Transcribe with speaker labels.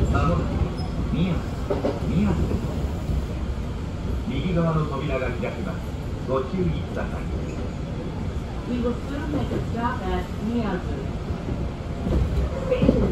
Speaker 1: まもなく宮津です。右側の扉が開きます。ご注意ください。
Speaker 2: We will soon make a stop at Miyazu.
Speaker 3: Station